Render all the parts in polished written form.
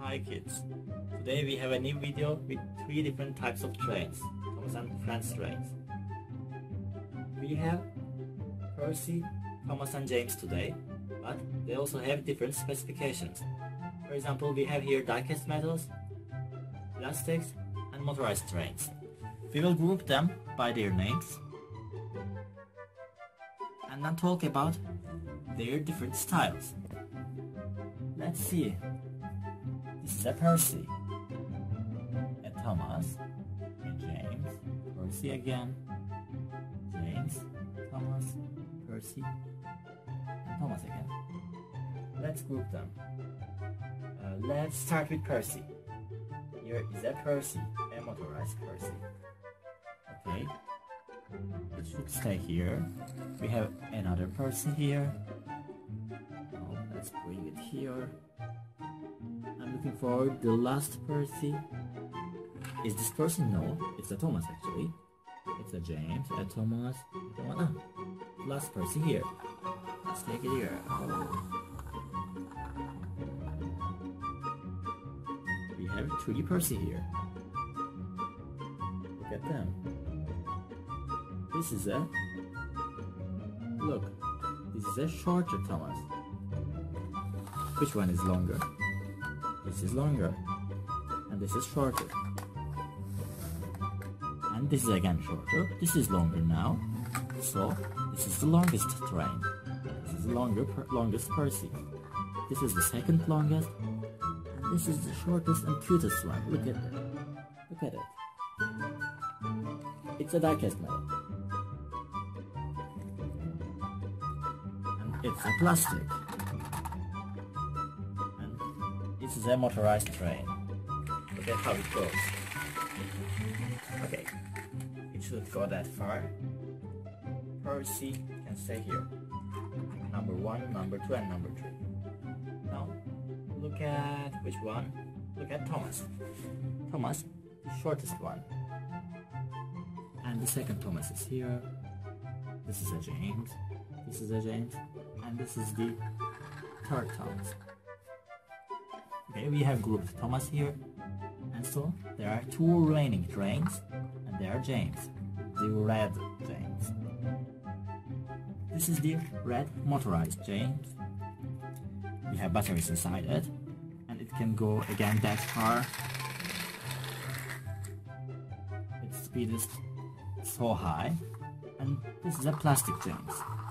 Hi kids, today we have a new video with 3 different types of trains, Thomas and Friends trains. We have Percy, Thomas and James today, but they also have different specifications. For example, we have here die-cast metals, plastics and motorized trains. We will group them by their names and then talk about their different styles. Let's see. This is a Percy, a Thomas, a James, Percy again, James, Thomas, Percy, and Thomas again. Let's group them. Let's start with Percy. Here is a Percy, a motorized Percy. Okay, it should stay here. We have another Percy here. Now let's bring it here. I'm looking for the last Percy. Is this person? No, it's a Thomas actually. It's a James, a Thomas, last Percy here. Let's take it here. We have 3 Percy here. Look at them. This is a shorter Thomas. Which one is longer? This is longer, and this is shorter, and this is again shorter. This is longer now, so this is the longest train. This is the longest Percy. This is the second longest, and this is the shortest and cutest one. Look at it. Look at it. It's a die-cast metal, and it's a plastic. This is a motorized train. Look at how it goes. Okay, it should go that far. Percy can stay here. Number 1, number 2, and number 3. Now, look at which one? Look at Thomas. Thomas, the shortest one. And the second Thomas is here. This is a James. This is a James. And this is the third Thomas. Okay, we have grouped Thomas here, and so there are 2 remaining trains, and they are James, the red James. This is the red motorized James. We have batteries inside it, and it can go again that far. Its speed is so high, and this is a plastic James.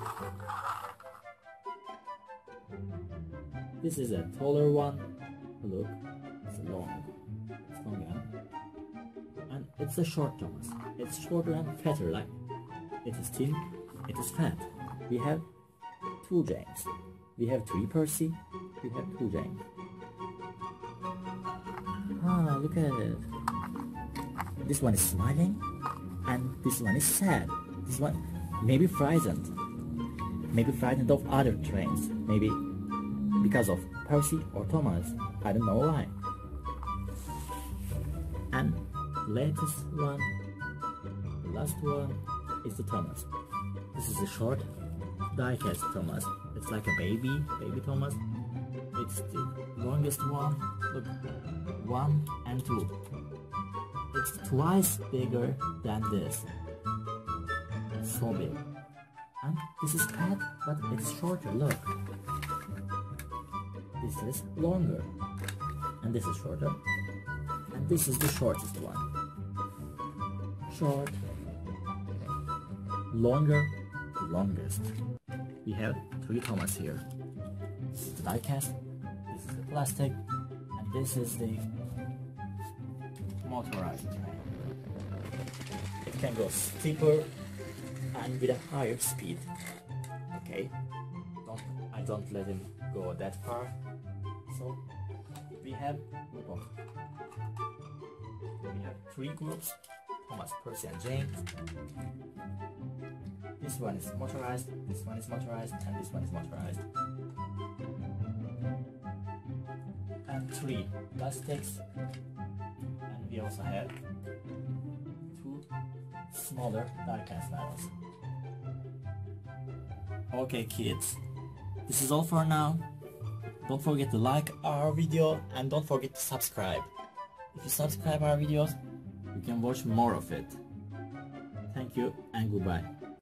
This is a taller one. Look, it's long, and it's a short Thomas. It's shorter and fatter, like it is thin, it is fat. We have 2 James. We have 3 Percy. We have 2 James. Ah, look at it. This one is smiling, and this one is sad. This one maybe frightened. Maybe frightened of other trains. Maybe because of Percy or Thomas. I don't know why. And latest one, the last one, is the Thomas. This is a short die-cast Thomas. It's like a baby Thomas. It's the longest one. Look, 1 and 2. It's twice bigger than this. It's so big. And this is fat, but it's shorter. Look. This is longer, and this is shorter, and this is the shortest one. Short, longer, longest. We have 3 Thomas here. This is the die-cast, this is the plastic, and this is the motorized train. It can go steeper and with a higher speed. Okay, I don't let him go that far. So we have 3 groups: Thomas, Percy, and James. This one is motorized, this one is motorized, and this one is motorized. And 3 plastics. And we also have 2 smaller die-cast metals. Okay kids, this is all for now. Don't forget to like our video and don't forget to subscribe. If you subscribe our videos, you can watch more of it. Thank you and goodbye.